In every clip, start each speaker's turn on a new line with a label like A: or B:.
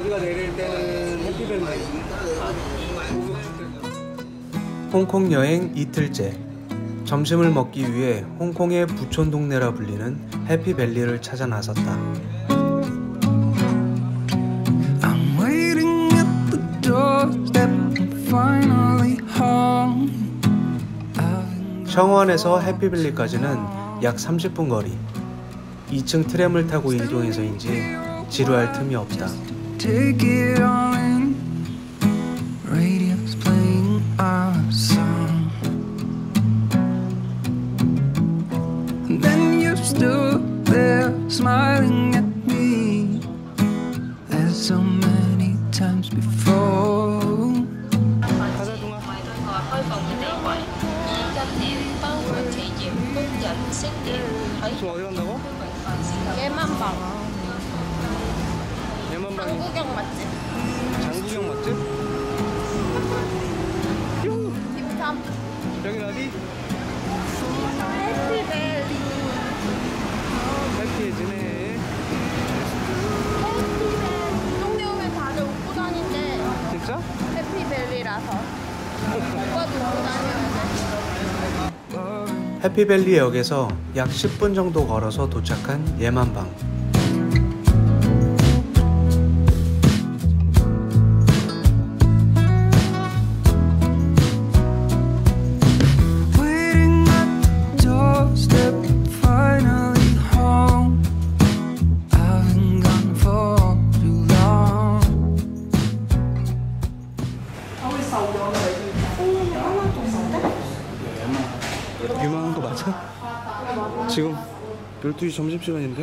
A: 우리가 내릴 때는 해피밸리.
B: 홍콩 여행 이틀째. 점심을 먹기 위해 홍콩의 부촌 동네라 불리는 해피밸리를 찾아 나섰다. 청원에서 해피밸리까지는 약 30분 거리. 2층 트램을 타고 이동해서인지 지루할 틈이 없다.
C: Smiling at me as so many times before.
A: 지금 어디 간다고?
D: 예만방.
A: 예만방이
D: 장구경 맛집.
A: 장구경 맛집? 요!
D: 딥탐.
A: 여긴 어디?
D: 해피밸리.
A: 해피해지네.
D: 해피밸리. 동네 오면 다들 웃고 다닌대.
A: 진짜?
D: 해피밸리라서. 오빠도 웃고 다녀야 돼.
B: 해피밸리 역에서 약 10분 정도 걸어서 도착한 예만방.
A: 유명한 거 맞아? 지금 12시 점심시간인데?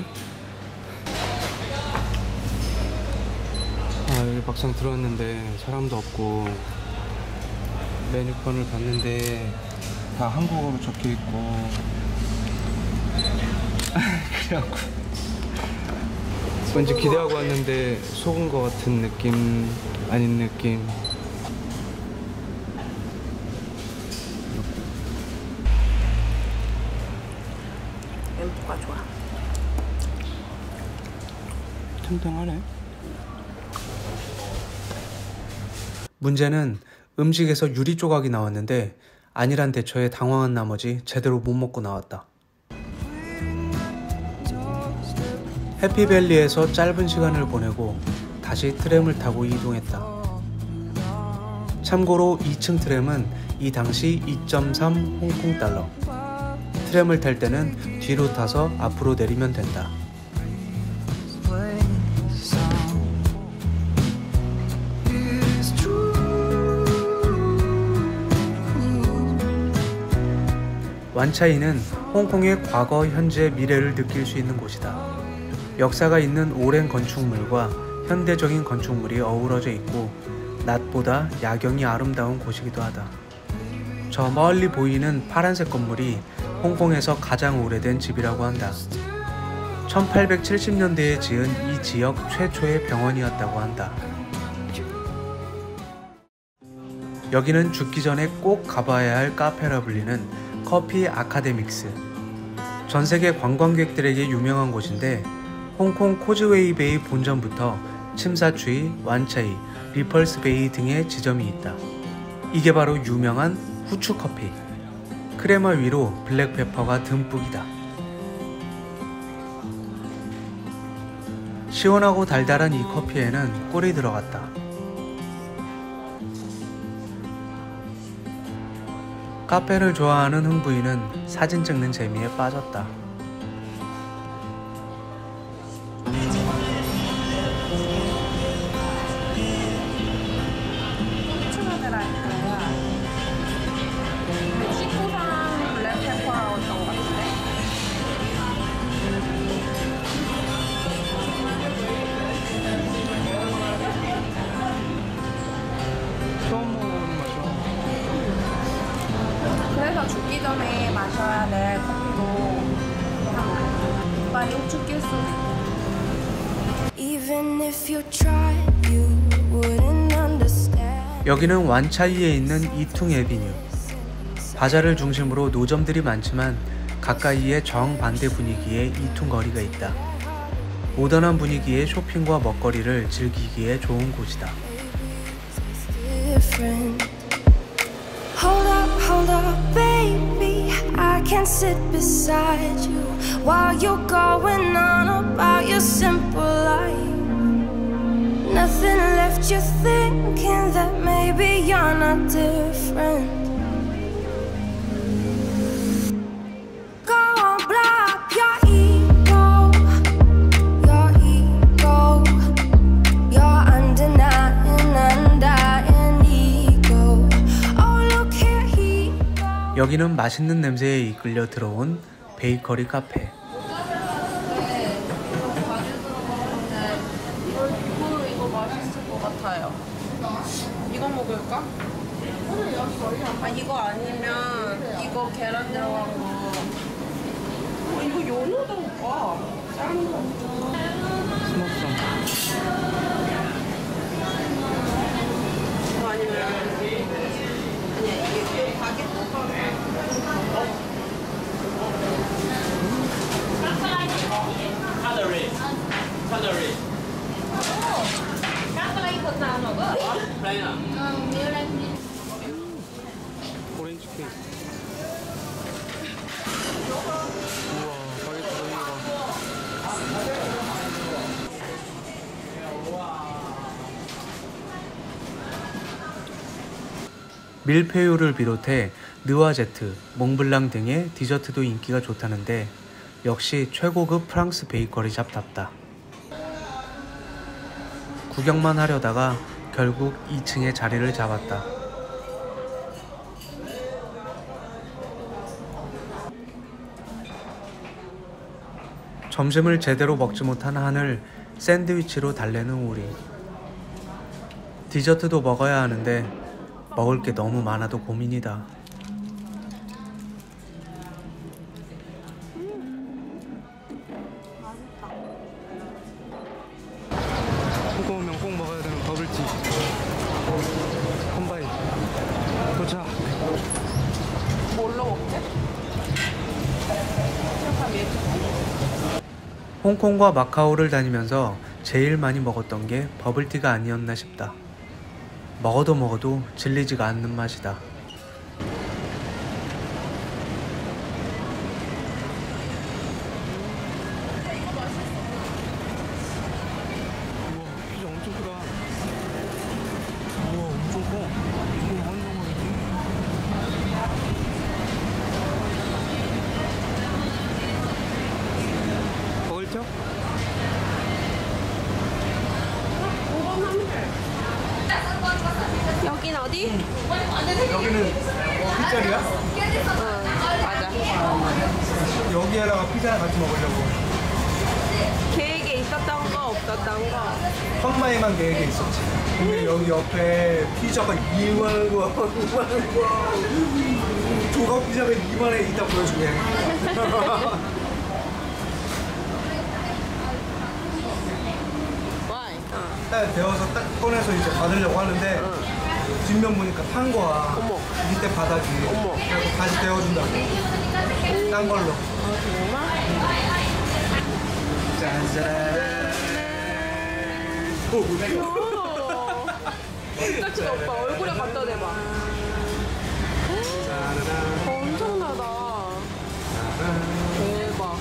A: 여기 막상 들어왔는데 사람도 없고 메뉴판을 봤는데 다 한국어로 적혀있고 그래갖고 왠지 기대하고 왔는데 속은 거 같은 느낌 아닌 느낌.
D: 엠포가 좋아.
A: 탱탱하네.
B: 문제는 음식에서 유리 조각이 나왔는데 아니란 대처에 당황한 나머지 제대로 못 먹고 나왔다. 해피밸리에서 짧은 시간을 보내고 다시 트램을 타고 이동했다. 참고로 2층 트램은 이 당시 2.3 홍콩 달러. 트램을 탈 때는 뒤로 타서 앞으로 내리면 된다. 완차이는 홍콩의 과거, 현재, 미래를 느낄 수 있는 곳이다. 역사가 있는 오랜 건축물과 현대적인 건축물이 어우러져 있고 낮보다 야경이 아름다운 곳이기도 하다. 저 멀리 보이는 파란색 건물이 홍콩에서 가장 오래된 집이라고 한다. 1870년대에 지은 이 지역 최초의 병원이었다고 한다. 여기는 죽기 전에 꼭 가봐야 할 카페라 불리는 커피 아카데믹스. 전세계 관광객들에게 유명한 곳인데 홍콩 코즈웨이 베이 본점부터 침사추이, 완차이, 리펄스 베이 등의 지점이 있다. 이게 바로 유명한 후추 커피. 크레마 위로 블랙페퍼가 듬뿍이다. 시원하고 달달한 이 커피에는 꿀이 들어갔다. 카페를 좋아하는 흥부인은 사진 찍는 재미에 빠졌다.
D: 그래서 죽기 전에 마셔야 될 커피도 많이 우측길 수.
B: 여기는 완차이에 있는 이퉁 에비뉴. 바자를 중심으로 노점들이 많지만 가까이에 정반대 분위기의 이퉁 거리가 있다. 모던한 분위기의 쇼핑과 먹거리를 즐기기에 좋은 곳이다.
E: Hold up, baby. I can't sit beside you while you're going on about your simple life. Nothing left you thinking that maybe you're not different. Go on, blow up your ego, your ego, your undying ego. Oh, look here he goes.
B: 여기는 맛있는 냄새에 이끌려 들어온 베이커리 카페.
D: 이거 맛있을 것 같아요. 이거 먹을까? 아 이거 아니면 이거 계란 들어간 거. 이거 연어다 오빠. 삶은 거.
A: 스모성.
D: 이거 아니면 아니야 이게 바게트.
A: 오렌지 케이크. 우와, 바게트 너무 봐.
B: 밀푀유를 비롯해 느와제트, 몽블랑 등의 디저트도 인기가 좋다는데 역시 최고급 프랑스 베이커리 샵답다. 구경만 하려다가 결국 2층에 자리를 잡았다. 점심을 제대로 먹지 못한 한을 샌드위치로 달래는 우리. 디저트도 먹어야 하는데 먹을 게 너무 많아도 고민이다.
A: 홍콩 오면 꼭 먹어야 되는 버블티. 컴바이. 도착.
D: 뭘로 먹지?
B: 홍콩과 마카오를 다니면서 제일 많이 먹었던 게 버블티가 아니었나 싶다. 먹어도 질리지가 않는 맛이다.
A: 우와, 피자 엄청 크다. 우와, 엄청 커. 이거 완전 맛있지? 먹을죠?
D: 여긴 어디?
A: 여기는 피자리야?
D: 맞아.
A: 여기에다가 피자랑 같이 먹으려고.
D: 계획에 있었던 거 없었던 거.
A: 펑마이만 계획에 있었지. 근데 여기 옆에 피자가 2만 원, 2만 원. 조각 피자가 2만 원에 이따 보여주게. 딱 데워서 딱 꺼내서 이제 받으려고 하는데 뒷면 보니까 탄 거야.
D: 어머.
A: 밑에 바닥이.
D: 어머.
A: 그래서 다시 데워준다고. 딴 걸로. 짠짜란.
D: 진짜 오빠 얼굴에 갖다 대봐. 엄청나다. 대박.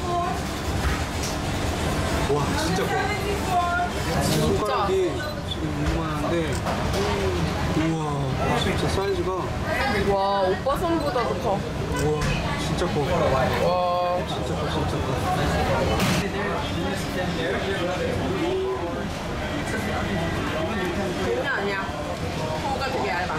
A: 와, 진짜 커. 손가락이 지금 이만한데. 우와, 진짜 사이즈가.
D: 와 오빠 손보다도 커.
A: 우와, 진짜 커.
D: 와
A: 진짜 커, 진짜 커.
D: 장난 아니야. 코가 되게 얇아.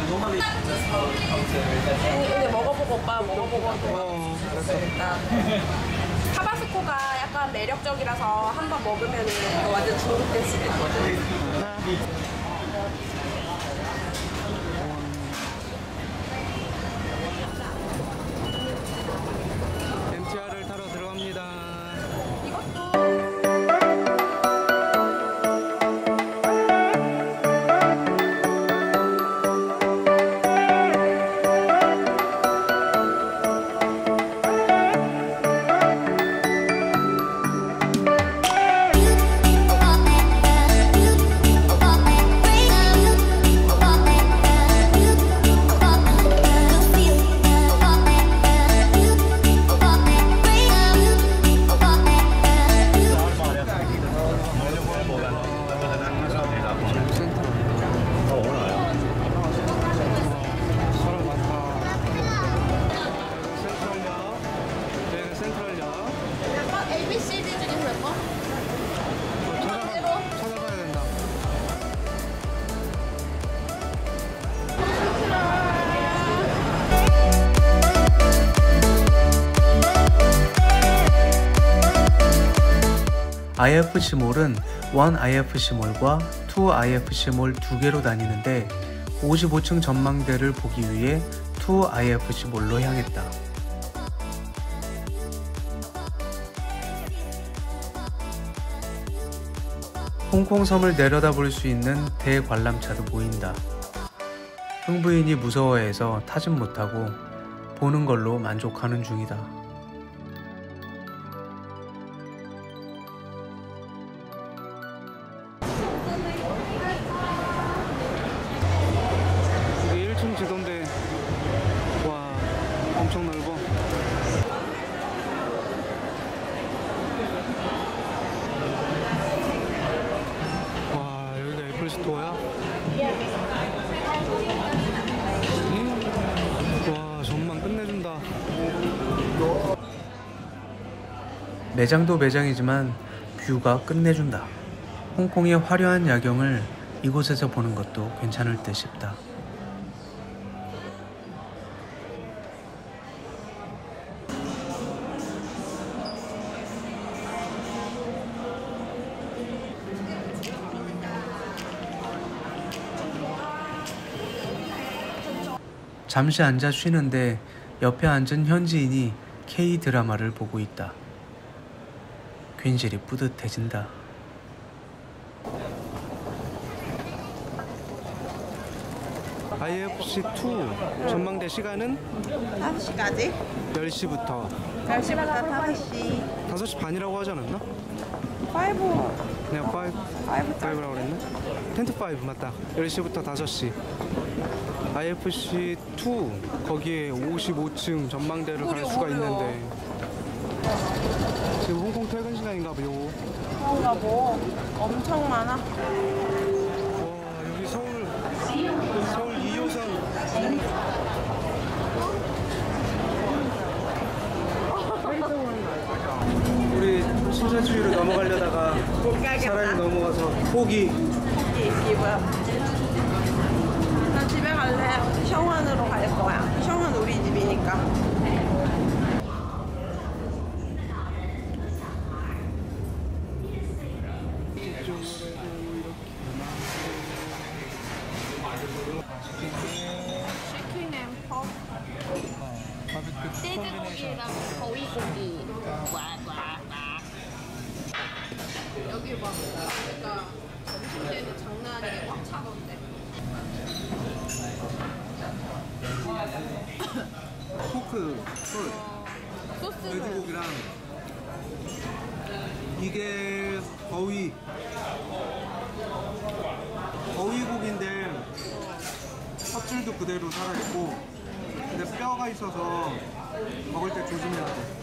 D: 근데 먹어보고 오빠 먹어보고 일단 타바스코가 약간 매력적이라서 한번 먹으면 완전 중독될 수도 있거든.
A: MTR을 타러 들어갑니다.
B: IFC몰은 1IFC몰과 2IFC몰 두 개로 나뉘는데 55층 전망대를 보기 위해 2IFC몰로 향했다. 홍콩섬을 내려다볼 수 있는 대관람차도 보인다. 흥부인이 무서워해서 타진 못하고 보는 걸로 만족하는 중이다. 이게 1층 지도인데 와 엄청 넓어. 와 여기가 애플스토어야? 와 전망 끝내준다. 매장도 매장이지만 뷰가 끝내준다. 홍콩의 화려한 야경을 이곳에서 보는 것도 괜찮을 듯 싶다. 잠시 앉아 쉬는데 옆에 앉은 현지인이 K-드라마를 보고 있다. 괜시리 뿌듯해진다. IFC2 전망대 시간은
D: 5시까지?
B: 10시부터
D: 10시부터 5시.
B: 5시 반이라고 하지 않았나?
D: 5.
B: 내가 5라고 그랬나? 10 to 5 맞다. 10시부터 5시. IFC2 거기에 55층 전망대를 갈 수가 있는데 지금 홍콩 퇴근 시간인가 봐요.
D: 그런가 뭐 엄청 많아.
B: 와 여기 서울 2호선 우리 신사주의로 넘어가려다가
D: 못 가겠다.
B: 사람이 넘어가서 포기.
D: 이게 뭐야? 나 집에 갈래. 셔원으로 갈 거야. 셔원 우리 집이니까. 치킨 앤 퍽.
F: 치즈고기랑 거위고기.
D: 여기 봐. 그러니까 점심 때는 장난 아니게 꽉 차던데.
A: 포크,
D: 소스는
A: 돼지고기랑 이게 거위고기인데 껍질도 그대로 살아있고 근데 뼈가 있어서 먹을 때 조심해야 돼.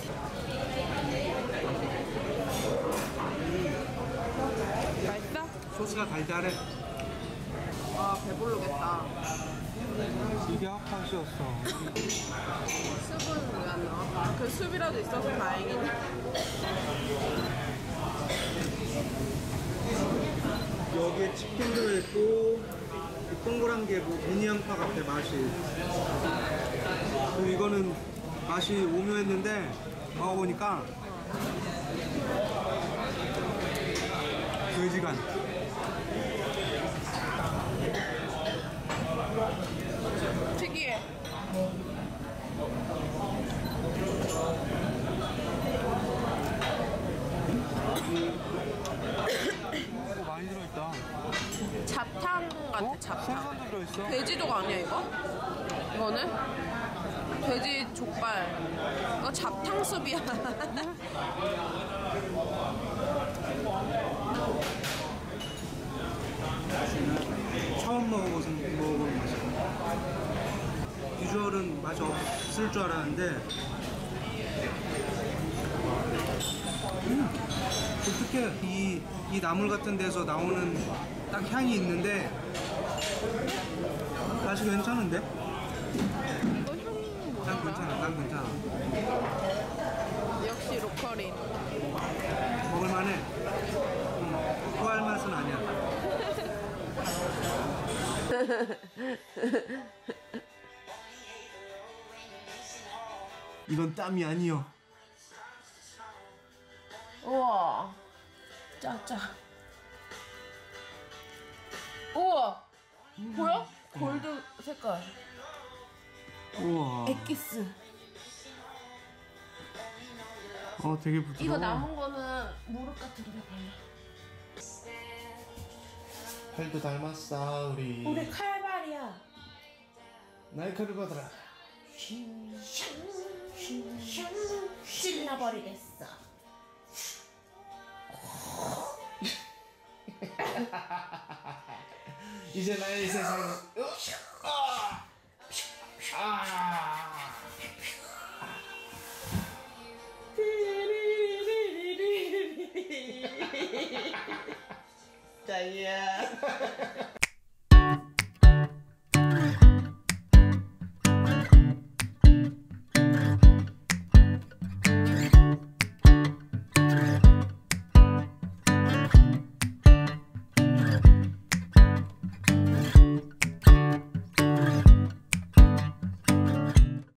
D: 맛있어?
A: 소스가 달달해.
D: 아 배부르겠다.
B: 이게 핫팟이었어.
D: 습은 왜 안 나와? 그 습이라도 있어서 다행이네.
A: 여기에 치킨도 있고 이 동그란 게 뭐 미니양파 같아 맛이. 그리고 이거는 맛이 오묘했는데 먹어보니까 돼지간.
D: 특이해.
B: 이거 많이 들어있다.
D: 잡탕 같아. 잡탕.
B: 생선도 들어있어.
D: 돼지도가 아니야 이거? 이거는? 돼지 족발. 이거 잡탕숲이야.
A: 처음 먹어본 맛이야. 비주얼은 맛이 없을 줄 알았는데 어떻게 이 나물 같은 데서 나오는 딱 향이 있는데 맛이 괜찮은데? 난 괜찮아.
D: 역시 로컬인.
A: 먹을만해. 토할 맛은 아니야. 이건 땀이 아니요.
D: 우와. 짜짜. 우와. 보여? 골드 색깔.
B: 우와.
D: 엑기스.
B: 되게 부드러워.
D: 이거 남은 거는 무릎 같은 데 걸려.
B: 팔도 닮았어 우리.
D: 우리 칼발이야.
B: 날카를 받아라.
D: 찔러버리겠어.
B: 이제 나의 세상은